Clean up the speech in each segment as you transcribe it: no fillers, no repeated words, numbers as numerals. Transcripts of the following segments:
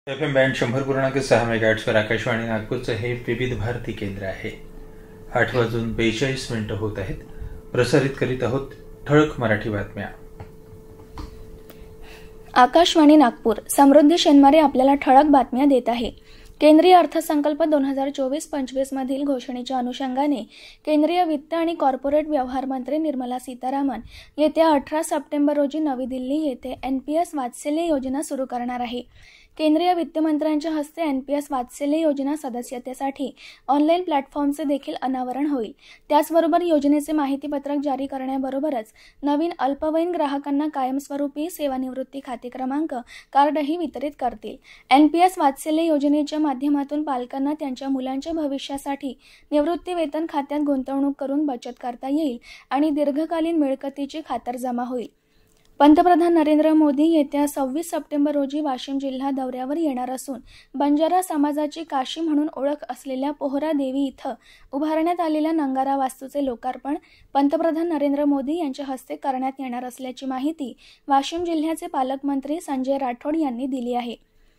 FM band 100.6 मेगाहर्ट्झवर Akashvani नागपूरचं हे विविध भारती केंद्र आहे. 8:42 होत आहेत. प्रसारित करीत आहोत ठळक मराठी बातम्या. आकाशवाणी नागपूर. समृद्धी शेनमारे आपल्याला ठळक बातम्या देत आहे. केंद्रीय अर्थसंकल्प 2024-25 मधील घोषणेच्या अनुषंगाने केंद्रीय वित्त आणि कॉर्पोरेट व्यवहार मंत्री निर्मला सीतारामन येत्या 18 सप्टेंबर रोजी नवी दिल्ली येथे NPS वात्सल्य योजना सुरू करणार आहे. केंद्रीय वित्तमंत्र्यांच्या हस्ते NPS वात्सल्य योजना सदस्यतेसाठी ऑनलाईन प्लॅटफॉर्मचे देखील अनावरण होईल. त्याचबरोबर योजनेचे माहितीपत्रक जारी करण्याबरोबरच नवीन अल्पवयीन ग्राहकांना कायमस्वरूपी सेवानिवृत्ती खाते क्रमांक कार्डही वितरित करतील. NPS वात्सल्य योजनेच्या माध्यमातून पालकांना त्यांच्या मुलांच्या भविष्यासाठी निवृत्ती वेतन खात्यात गुंतवणूक करून बचत करता येईल आणि दीर्घकालीन मिळकतीची खातरजमा होईल. पंतप्रधान नरेंद्र मोदी येत्या 26 सप्टेंबर रोजी वाशिम जिल्हा दौऱ्यावर येणार असून बंजारा समाजाची काशी म्हणून ओळख असलेल्या पोहरा देवी इथं उभारण्यात आलेल्या नंगारा वास्तूचे लोकार्पण पंतप्रधान नरेंद्र मोदी यांच्या हस्ते करण्यात येणार असल्याची माहिती वाशिम जिल्ह्याचे पालकमंत्री संजय राठोड यांनी दिली आहे.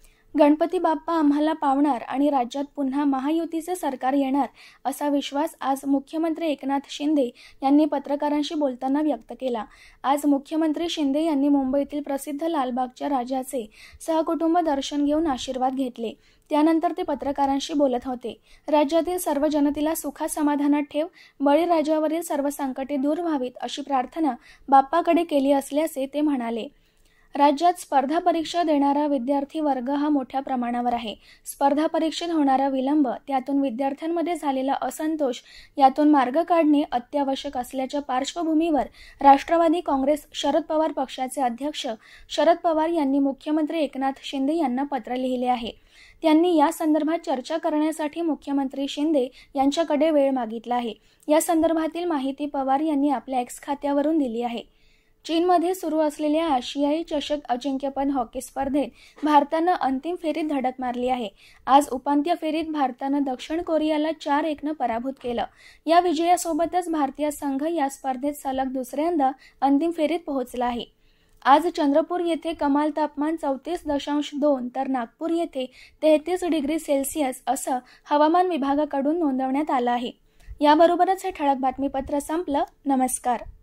गणपती बाप्पा आम्हाला पावणार आणि राज्यात पुन्हा महायुतीचे सरकार येणार असा विश्वास आज मुख्यमंत्री एकनाथ शिंदे यांनी पत्रकारांशी बोलताना व्यक्त केला. आज मुख्यमंत्री शिंदे यांनी मुंबईतील प्रसिद्ध लालबागच्या राजाचे सहकुटुंब दर्शन घेऊन आशीर्वाद घेतले. त्यानंतर ते पत्रकारांशी बोलत होते. राज्यातील सर्व जनतेला सुखात समाधानात ठेव, बळीराजावरील सर्व संकटे दूर व्हावीत अशी प्रार्थना बाप्पाकडे केली असल्याचे ते म्हणाले. राज्यात स्पर्धा परीक्षा देणारा विद्यार्थी वर्ग हा मोठ्या प्रमाणावर आहे. स्पर्धा परीक्षेत होणारा विलंब, त्यातून विद्यार्थ्यांमध्ये झालेला असंतोष यातून मार्ग काढणे अत्यावश्यक असल्याच्या पार्श्वभूमीवर राष्ट्रवादी काँग्रेस शरद पवार पक्षाचे अध्यक्ष शरद पवार यांनी मुख्यमंत्री एकनाथ शिंदे यांना पत्र लिहिले आहे. त्यांनी या संदर्भात चर्चा करण्यासाठी मुख्यमंत्री शिंदे यांच्याकडे वेळ मागितला आहे. या संदर्भातील माहिती पवार यांनी आपल्या X खात्यावरून दिली आहे. चीनमध्ये सुरू असलेल्या आशियाई चषक अजिंक्यपद हॉकी स्पर्धेत भारतानं अंतिम फेरीत धडक मारली आहे. आज उपांत्य फेरीत भारतानं दक्षिण कोरियाला 4-1 पराभूत केलं. या विजयासोबतच भारतीय संघ या स्पर्धेत सलग दुसऱ्यांदा अंतिम फेरीत पोहोचला आहे. आज चंद्रपूर येथे कमाल तापमान 34.2 तर नागपूर येथे 33 डिग्री सेल्सिअस असं हवामान विभागाकडून नोंदवण्यात आलं आहे. याबरोबरच हे ठळक बातमीपत्र संपलं. नमस्कार.